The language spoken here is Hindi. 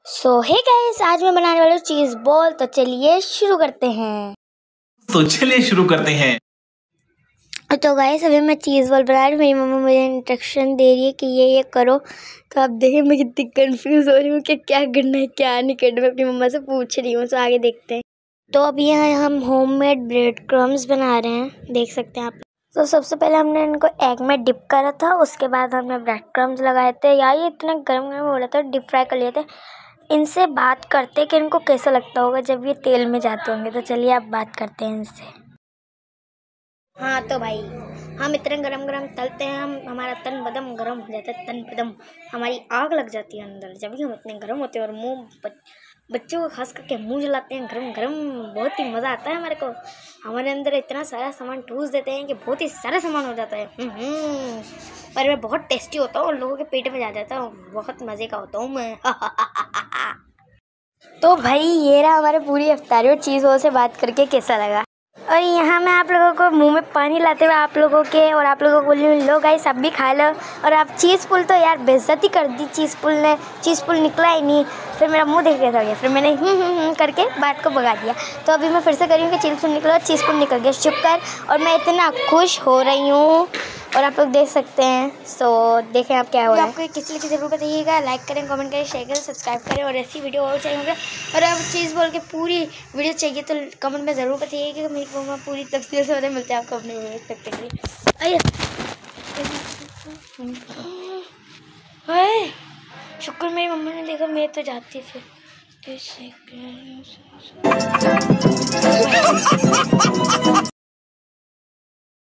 हे गाइस, आज मैं बनाने वाला हूँ चीज बॉल। तो चलिए शुरू करते हैं। तो गाइस, अभी मैं चीज बॉल बना रही हूँ। मेरी मम्मा मुझे इंस्ट्रक्शन दे रही है कि ये करो। तो आप देखिए मैं कितनी कंफ्यूज हो रही हूँ कि क्या करना है क्या नहीं करना। मैं अपनी मम्मा से पूछ रही हूँ। तो आगे देखते हैं। तो अभी यहाँ हम होममेड ब्रेड क्रम्स बना रहे हैं, देख सकते हैं आप। तो सबसे पहले हमने इनको एग में डिप करा था, उसके बाद हमने ब्रेड क्रम्स लगाए थे। यार ये इतना गर्म गर्म हो रहा था, डीप फ्राई कर लिए थे। इनसे बात करते कि इनको कैसा लगता होगा जब ये तेल में जाते होंगे। तो चलिए आप बात करते हैं इनसे। हाँ तो भाई, हम इतने गरम गरम तलते हैं, हमारा तन बदम गरम हो जाता है। तन बदम हमारी आग लग जाती है अंदर जब भी हम इतने गरम होते हैं। और मुंह बच्चों को खास करके मुंह जलाते हैं गरम गरम। बहुत ही मज़ा आता है हमारे को। हमारे अंदर इतना सारा सामान ठूस देते हैं कि बहुत ही सारा सामान हो जाता है। पर मैं बहुत टेस्टी होता हूँ और लोगों के पेट में जा जाता हूँ। बहुत मज़े का होता हूँ मैं। तो भाई ये रहा हमारे पूरी अफ्तारी। और चीज़ वो से बात करके कैसा लगा। और यहाँ मैं आप लोगों को मुंह में पानी लाते हुए आप लोगों को बोल रही हूँ, लो गाइस आप भी खा लो। और आप चीज़ पुल तो यार बेइज्जती कर दी। चीज़ पुल निकला ही नहीं। फिर मेरा मुंह देख कैसा हो गया। फिर मैंने करके बात को भगा दिया। तो अभी मैं फिर से करी हूँ कि चीज़ पुल निकला। चीज़ पुल निकल गया, शुक्र। और मैं इतना खुश हो रही हूँ और आप लोग देख सकते हैं। सो देखें आप क्या हो रहा है। आपको किस चीज़ की ज़रूरत बताइएगा, लाइक करें, कमेंट करें, शेयर करें, सब्सक्राइब करें। और ऐसी वीडियो और चाहिए होगा। और अब चीज़ बोल के पूरी वीडियो चाहिए तो कमेंट में ज़रूर बताइएगा कि मेरी मम्मा पूरी तफसील से बताए। मिलते हैं आपको अपने वीडियो तक के लिए। शुक्र मेरी मम्मा ने देखा, मैं तो जाती फिर।